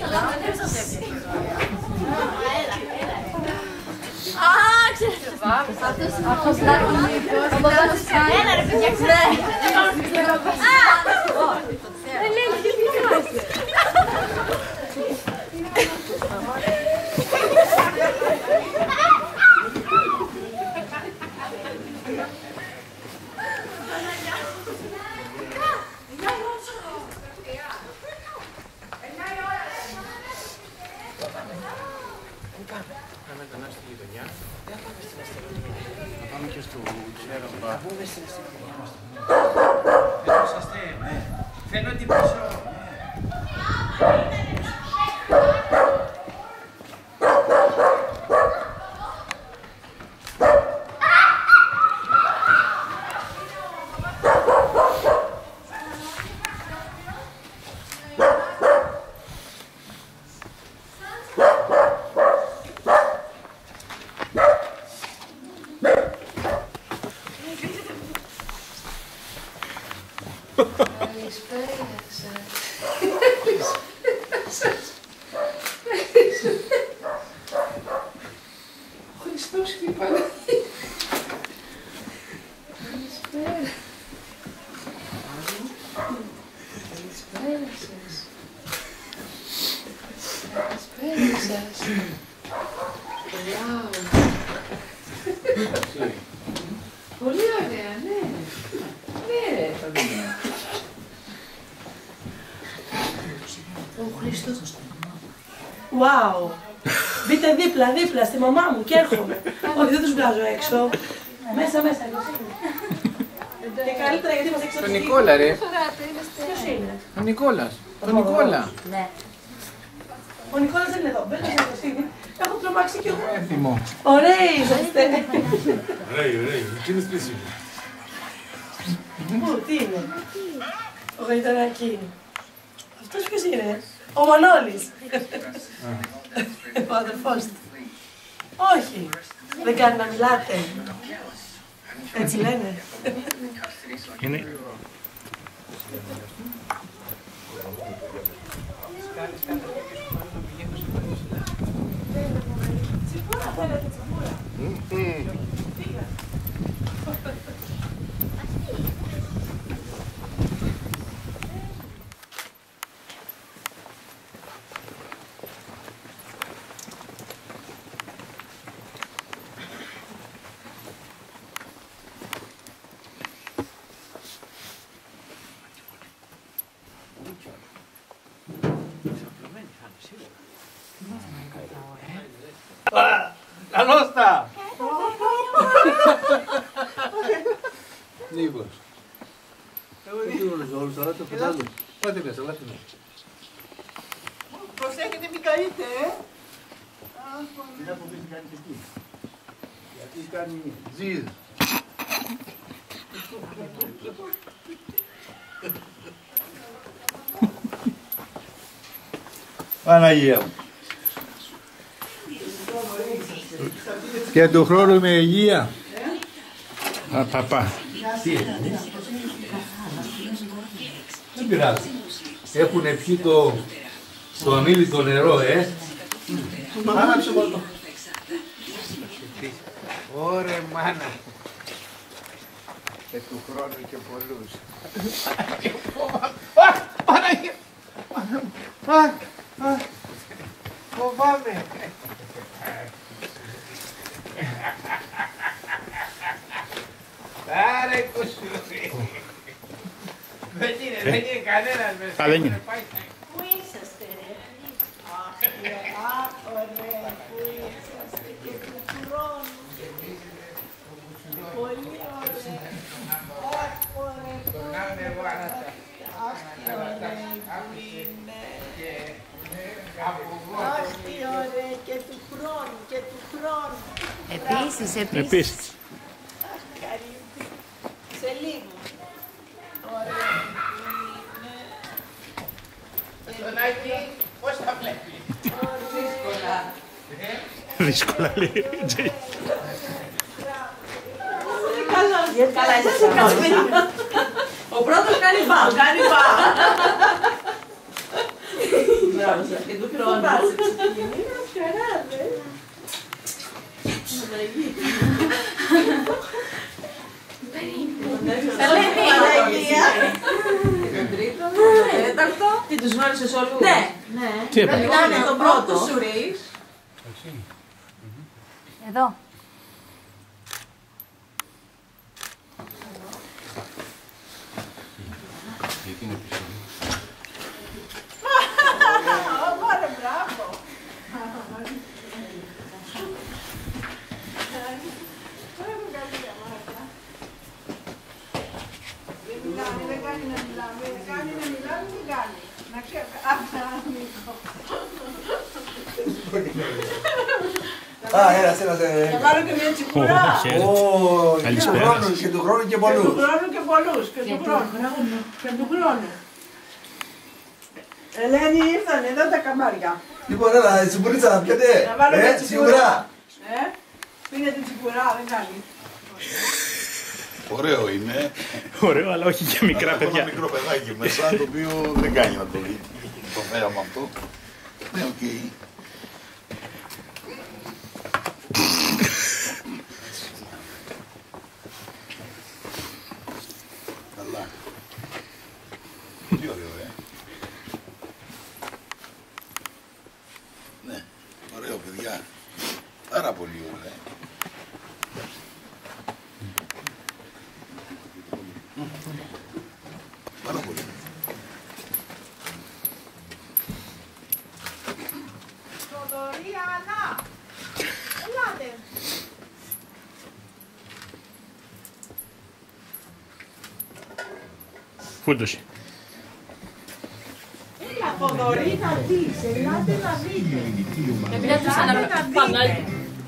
Αυτός ο μπαμπάς της κάνει. Έλα ρε παιδιά, ξέρετε. Δεν λέει τι πειράζει. Πάμε και στο Τζέροβα. Να πούμε στην αστυνομία. Εδώ είσαστε. Θέλω την πίσω. Χριστός και η Παναγία. Καλησπέρα. Καλησπέρα σας. Καλησπέρα σας. Wow. Πολύ ωραία, ναι. Ναι. Ο Χριστός. Wow! Μπείτε δίπλα στη μαμά μου και έρχομαι. Όχι, δεν τους βγάζω έξω. Μέσα. Και καλύτερα γιατί μας έξω. Τον Νικόλα ρε. Ποιος είναι? Ο Νικόλας. Τον Νικόλα. Ναι. Ο Νικόλας δεν είναι εδώ. Μπαίνω στην Κωστίνη. Έχω τρομάξει κι εγώ. Έθιμο. Ωραίοι είσαστε. Ωραίοι. Εκείνος ποιος είναι? Πού, τι είναι? Ο Γαϊτανάκη. Αυτός ποιος είναι? Ο Μανώλης. Ο αδερφός του. Όχι. Δεν κάνει να μιλάτε. Έτσι λένε. Είναι. Τσιπούρα θέλετε, τσιπούρα. La nostra! Νίκος. Δεν τους όλους, αλλά το πετάζω. Πάτε μέσα, ελάτε μέσα. Προσέχετε μην καείτε, Τι να πω τι κάνεις εκεί. Γιατί κάνει ζύζ. Παναγία μου. Και του χρόνου με υγεία. Παπά. Δεν πειράζει. Έχουνε πιει το αμύλιτο νερό, Άναψε μόνο. Ωρε μάνα. Και του χρόνου και πολλούς. Παναγία! Φοβάμαι. Άρε κουσούρι. Δεν είναι κανένας μέσα. Α, δεν είναι. Πού είσαστε ρε? Αχ, ωραία, πού είσαστε και του χρόνου. Πολύ ωραία. Αχ, ωραία, πού είναι. Αχ, τι ωραία που είναι. Αχ, τι ωραία και του χρόνου. Επίσης. Αχ, καρύμπη. Σε λίγο. Ωραία που είναι. Τον Άκη, πώς τα βλέπει. Δύσκολα. Δύσκολα λέει. Καλά είσαι. Ο πρώτος κάνει μπαμ. Μπράβο σας και του χρόνου. Τι τους γνώρισες όλους? Ναι. Τι έπαθε? Μιλάνε τον πρώτο Σουρής. Εδώ. Ένας. Θα βάλω και μια τσιπουρά. Καλησπέρα. Και του χρόνου και πολλούς. Και του χρόνου. Ελένη, ήρθανε εδώ τα καμάρια. Λοιπόν, έλα, τσιμπουρίτσα να πιέτε. Να βάλω μια τσιπουρά. Σίγουρα. Πίνε την τσιπουρά, δεν κάνει. Ωραίο είναι. Ωραίο, αλλά όχι για μικρά Ένα παιδιά. μικρό παιδάκι μέσα, το οποίο δεν κάνει να το δει. Το θέαμα αυτό. Ναι, οκ. Καλά. Τι ωραίο, Ναι, ωραίο παιδιά. Πάρα πολύ ωραίο. Πάρα πολύ. Θοδωριάννα! Ελάτε! Φούντωσε. Έλα, Θοδωρή, να δεις, ελάτε να δείτε. Επειδή τους αναπανάει.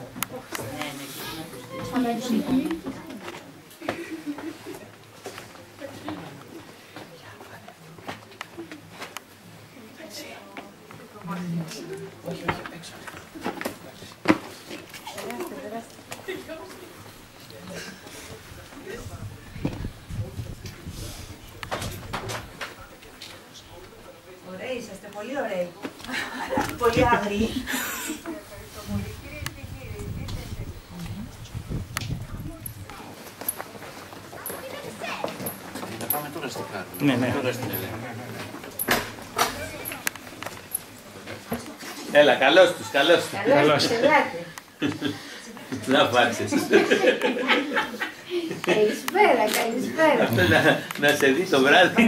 Ωραίοι είσαστε, πολύ ωραίοι. Πολύ άγριοι. Να πάμε τώρα στην κάρτα. Ναι. Τώρα στην Ελένη. Έλα, καλώς τους. Καλώς. Να πάρεις. Καλησπέρα. Να σε δει το βράδυ.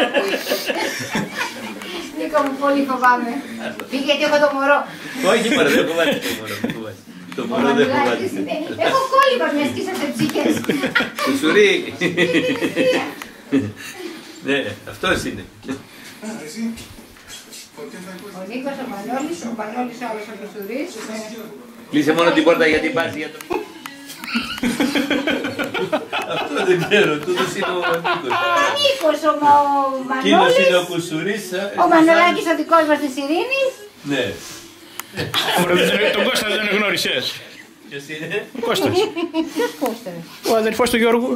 Νίκο μου, πολύ φοβάμαι. Πήγε γιατί έχω το μωρό. Όχι, μωρέ, δεν φοβάται το μωρό. Το μωρό δεν φοβάται. Έχω κόλλημα μια και είσαστε ψυχές. Κουσουρί. Ναι, αυτός είναι. Ο Νίκος, ο Μανώλης όλος ο Κουσουρής. Κλείσε μόνο την πόρτα γιατί πας για το... Αυτό δεν ξέρω, τούτος είναι ο Νίκος. Ο Νίκος, ο Εκείνος είναι ο Μανώλης, Κουσουρής. ο Μανολάκης ο δικός μας της Ειρήνης. Ναι. Τον Κώστα δεν γνώρισες. Ποιος είναι? Ο Κώστας. Ποιος Κώστας? Ο αδερφός του Γιώργου.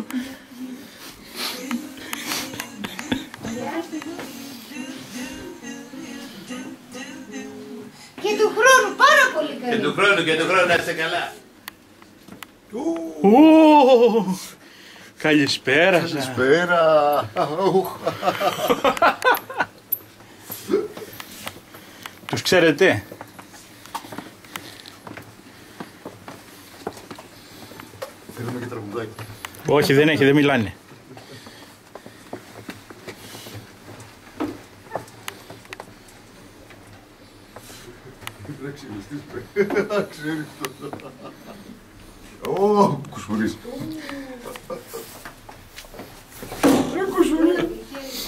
Και του χρόνου, πάρα πολύ καλή. Και του χρόνου να είστε καλά. Καλησπέρα σας. Καλησπέρα. Τους ξέρετε? Θέλουμε και τραγουδάκι. Όχι, δεν έχει, δεν μιλάνε. Δεν ξέρεις το. Ω, Κουσουρής. Κουσουρή.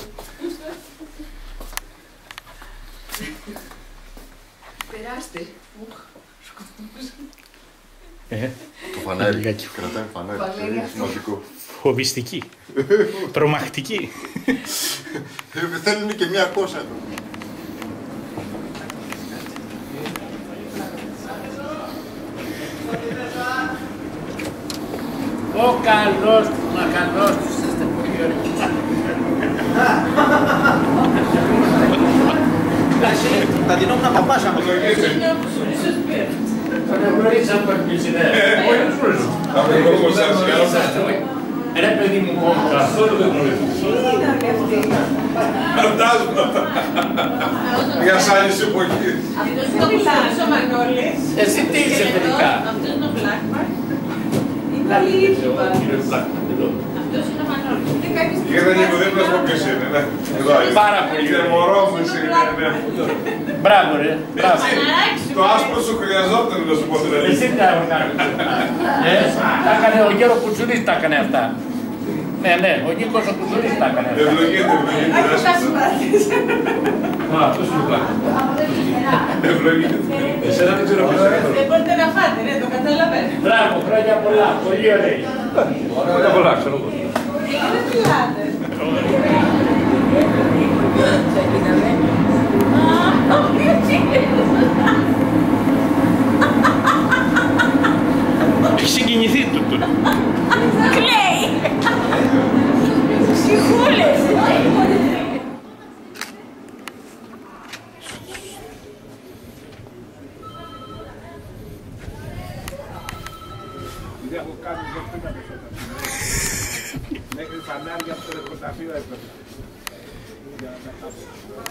Περάστε. Το φανάρι. Λιγάκι. Κρατάει φανάρι. Είναι σημαντικό. Φοβιστική. Τρομακτική. Θέλουν και μια κόσα εδώ. Ο καλός του, μα καλός του, είστε πολύ ωραίοι. Θα δινόμουν παπάς άμα το γυρίσει. Ρε παιδί μου, καθόλου δεν γνωρίζω. Φαντάσματα. Για σ' άλλες εποχές. Ο Μανώλης. Εσύ τι είσαι τελικά. Αυτός είναι ο Blackmark. Είναι ο Λίβας. Αυτός είναι ο Μανώλης. Γιατί δεν είπε, δεν πες πω ποιος είναι. Εδώ είναι. Πάρα πολύ. Είναι μωρό μου εσύ. Μπράβο ρε. Το άσπρο σου χρειαζόταν να σου πω την αλήθεια. Εσύ τι θα κάνεις. Τα έκανε ο Γέρο Κουτσουνής τα έκανε αυτά. Ναι, ναι, ο Νίκος ο Κουτσουνής τα έκανε αυτά. Ευλογείται, ευλογείται. Α, αυτός είναι ο πλάκος. Ευλογείται. Εσένα δεν ξέρω ποιος είναι. Δεν μπορείτε να φάτε, ναι, το καταλαβαίνω. Μπράβο, χρόνια πολλά, πολύ ωραίοι. Χρόνια πολλά, ξέρω εγώ. Δεν μιλάτε. Έχει συγκινηθεί τούτο. Κλαίει. Ψυχούλες. Έχω κάνει 25 περισσότερα. Μέχρι φανάρια από το νεκροταφείο έπρεπε. Για να τα χάσω.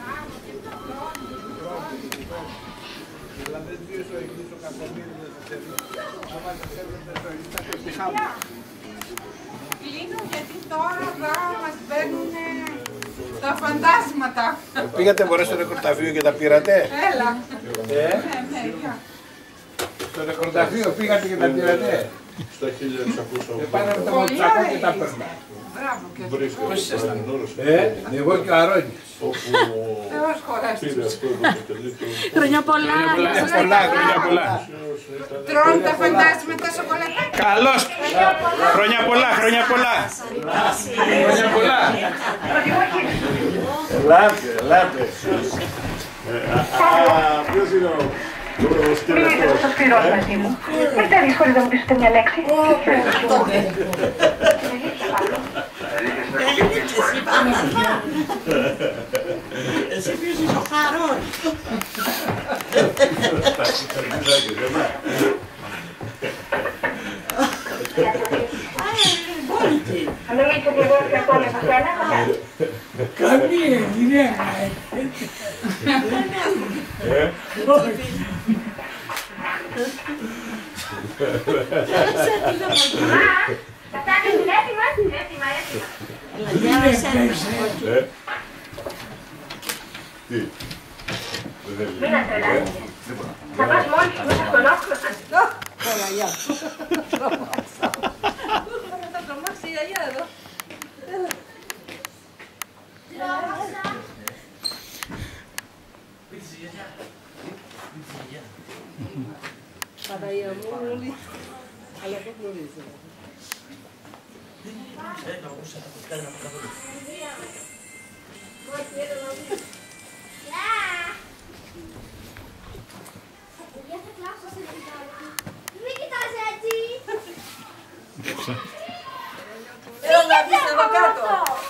Δηλαδή δεν δύο ζωγείς ο Κακομύρης δεν θα θέλει. Άμα δεν θέλουν το ζωγείς θα το χάμε. Κλείνω γιατί τώρα θα μας μπαίνουν τα φαντάσματα. Πήγατε μωρέ στο νεκροταφείο και τα πήρατε. Έλα. Στο νεκροταφείο πήγατε και τα πήρατε. Στα 1600. Και πάνε με τα μοτσάκο και τα παίρνουν. Μπράβο και Πώς ήσασταν? Εγώ και ο Αρώνης. Θεός χωρέστης. Χρόνια πολλά. Χρόνια πολλά. Τρώνε τα φαντάσματα σοκολατάκια. Καλώς. Χρόνια πολλά, χρόνια πολλά. Χρόνια πολλά. Ελάτε, ελάτε. Ποιος είναι ο σκελετός? Σας πληρώνω μαζί μου. Είστε δύσκολοι να μου πείσετε μια λέξη. Εσύ ποιος είσαι ο Χαρών. Αν δεν είσαι εγώ και αυτό με σένα, Καμία γυναίκα. θα φτάνεις έτοιμα. Τι? Μην αστρελάσεις. Θα πας μόνος σου μέσα στον όχλο. Θα τρομάξει η γιαγιά εδώ. Παναγία μου, όλοι. Αλλά δεν γνωρίζω. Μην κοιτάς έτσι. Θέλω να δεις εδώ κάτω.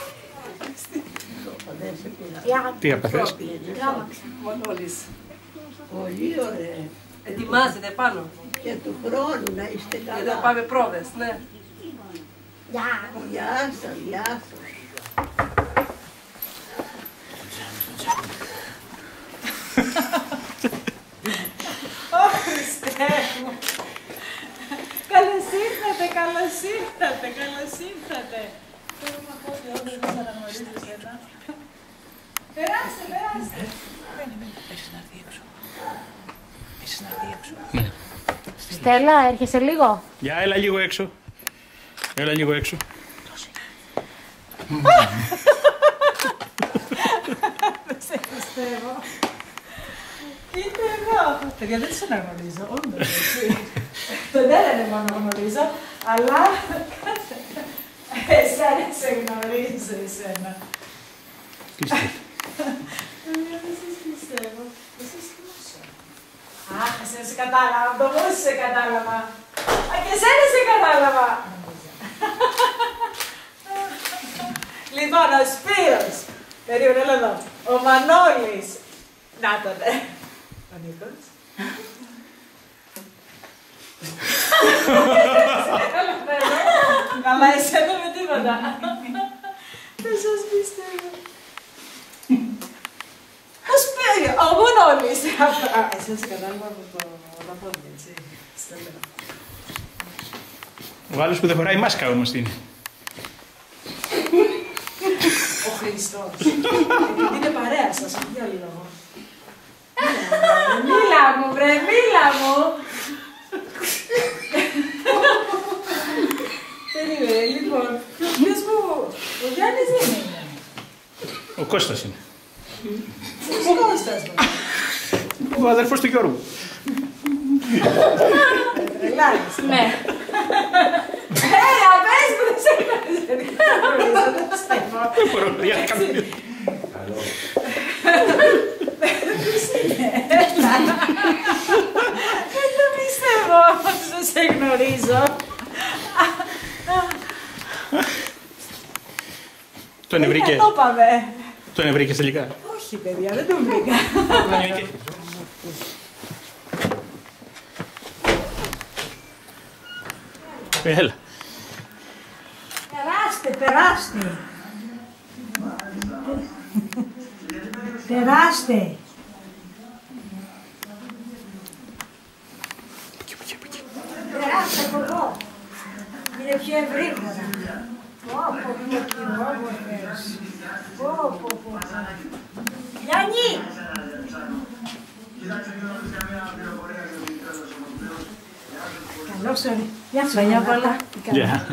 Τι απαθές? Μανώλης. Πολύ ωραία. Ετοιμάζεται πάνω. Και του χρόνου να είστε Και να καλά. πάμε πρόβες, ναι. Γεια. Γεια σας, γεια σας. Ω Χριστέ μου. Καλώς ήρθατε, καλώς ήρθατε, καλώς ήρθατε. Θέλω να πω ότι όντως δεν σας αναγνωρίζω εσένα. Περάστε, περάστε. Στέλλα, έρχεσαι λίγο. Για έλα λίγο έξω. Έλα λίγο έξω. Δεν σε πιστεύω. Είτε εδώ. Παιδιά, δεν τους αναγνωρίζω, όντως έτσι. Τον έναν εγώ αναγνωρίζω, αλλά εσένα σε γνωρίζω, εσένα. Δεν σας πιστεύω. Δεν σας θυμάσαι. Αχ, εσένα σε κατάλαβα, το μου σε κατάλαβα. Α, και εσένα σε κατάλαβα. Λοιπόν, ο Σπύρος. Περίμενε, έλα εδώ. Ο Μανώλης. Να το δε. Ο Νίκος. Καλά, εσένα με τίποτα. Δεν σας πιστεύω. Πώς πέρι, μόνο όλοι είστε. Εσάς κατάλαβα από τα πόδια, έτσι. Ο άλλος που δεν φοράει μάσκα όμως τι είναι. Ο Χριστός. Επειδή είναι παρέα σας, για λίγο. Μίλα μου, βρε, μίλα μου. Περίμενε, λοιπόν, ποιος μου, ο Γιάννης δεν είναι. Ο Κώστας είναι. Ποιος Κώστας μου. Ο αδερφός του Γιώργου. Τρελάρεις. Ναι. Απες που δεν σε γνωρίζω, δεν πιστεύω. Δεν μπορώ να διάκαμω. Δεν το πιστεύω ότι δεν σε γνωρίζω. Τον ευρήκε. Το είπαμε. Τον ευρήκε τελικά. Όχι παιδιά, δεν τον βρήκα. Έλα. Περάστε, περάστε. Περάστε. Περάστε από εδώ. Είναι πιο ευρύτερα. Πω, τι όμορφες. Πω. Γιάννη! Καλώς ήρθατε. Γεια σου, Πανιά πολλά. Γεια.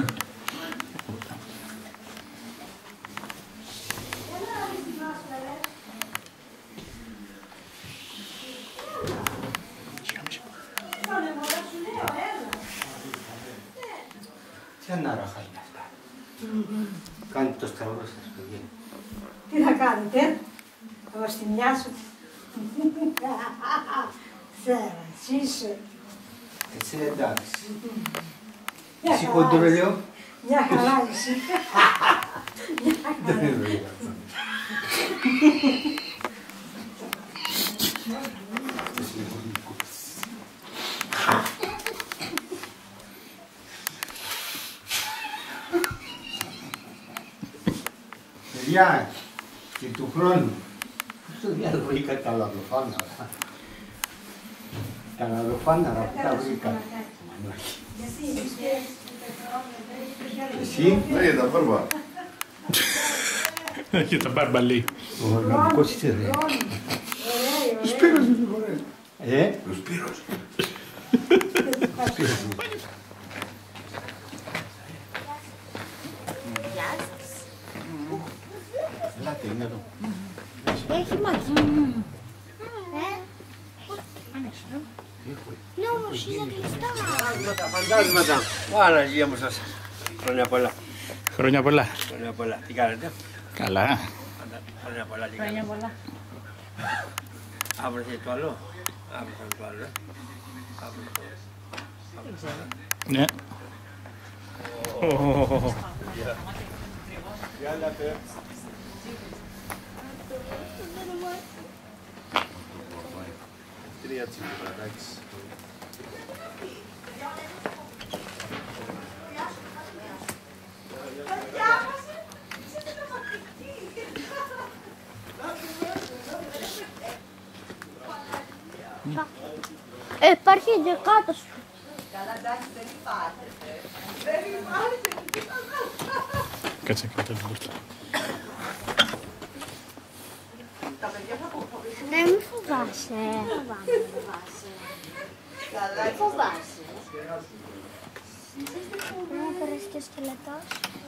Τι ανάραχα είναι αυτά. Κάντε το σταυρό σας, παιδιά. Τι θα κάνετε, θα μας τη μοιάσω. Είσαι. Έτσι εντάξει. Μια Εσύ χαρά χοντρό είσαι. λέω. Μια χαρά είσαι. Δεν είναι βέβαια. Παιδιά, και του χρόνου. Στο διάλογο βρήκα τα λαδοφάναρα. Τα λαδοφάναρα που τα βρήκα. Εσύ. Ναι, τα μπάρμπα. Για τα μπάρμπα λέει. Ο οργανικός είσαι ρε. Ο Σπύρος είναι λίγο ρε. Ο Σπύρος. Ελάτε, είναι εδώ. Έχει μάτια. Ναι, όμως είναι κλειστά. Τα φαντάσματα. Παναγία μου σας. Χρόνια πολλά. Χρόνια πολλά. Χρόνια πολλά. Τι κάνετε. Καλά. Χρόνια πολλά. Τι κάνετε. Αύριο θα το άλλο. Αύριο θα το άλλο. Ναι. Τρία τσιμπουραδάκης. Υπάρχει και κάτω σου. Κάτσε κάτω την πόρτα. Μη φοβάσαι. Μη φοβάσαι. Να περάσει και ο σκελετός.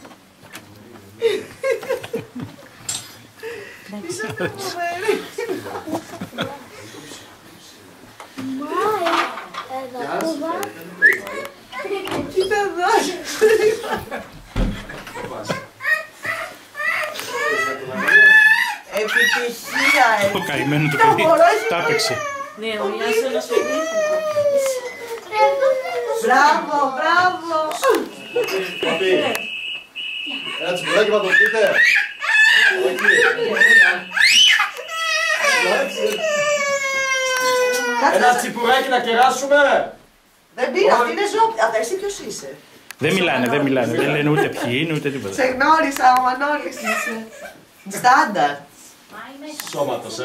Εδώ φοβά. Κοίτα εδώ. Επιτυχία, Το καημένο το παιδί τα έπαιξε. Ναι, ο Ιάσονας παιδί. Μπράβο, μπράβο. Παπί, ένα τσιμπουράκι θα το πείτε. Όχι. Εντάξει. Ένα τσιπουράκι να κεράσουμε. Δεν πήρα, αυτή είναι ζώπη. Α, εσύ ποιος είσαι? Δεν μιλάνε. Δεν λένε ούτε ποιοι είναι ούτε τίποτα. Σε γνώρισα, ο Μανώλης είσαι. Στάνταρ. Σώματος,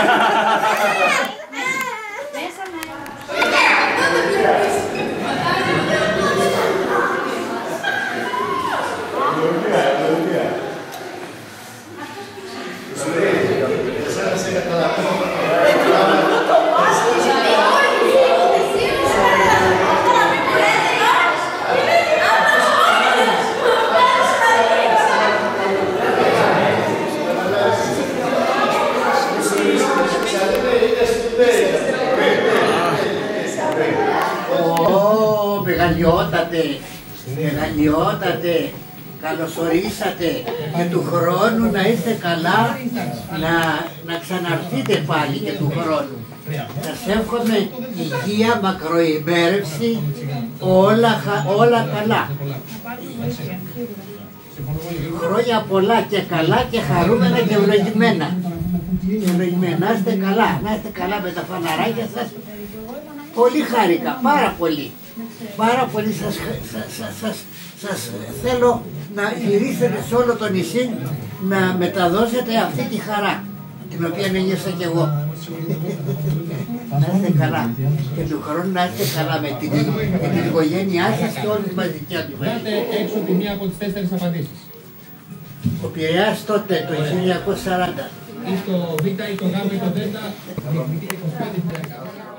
Μεγαλειότατε, καλωσορίσατε και του χρόνου να είστε καλά, να ξαναρθείτε πάλι και του χρόνου. Σας εύχομαι υγεία, μακροημέρευση, όλα καλά. Χρόνια πολλά και καλά και χαρούμενα και ευλογημένα. Να είστε καλά, με τα φαναράκια σας. Πολύ χάρηκα, πάρα πολύ. Πάρα πολύ σας θέλω να γυρίσετε σε όλο το νησί να μεταδώσετε αυτή τη χαρά την οποία ένιωσα κι εγώ. Να είστε καλά και του χρόνου να είστε καλά με την οικογένειά σας και όλη τη μαζική του. Βγάλετε έξω τη μία από τις 4 απαντήσεις. Ο Πειραιάς τότε, το 1940. Ή το Β ή το Γ ή το Δ, διεκδικείται 25.000.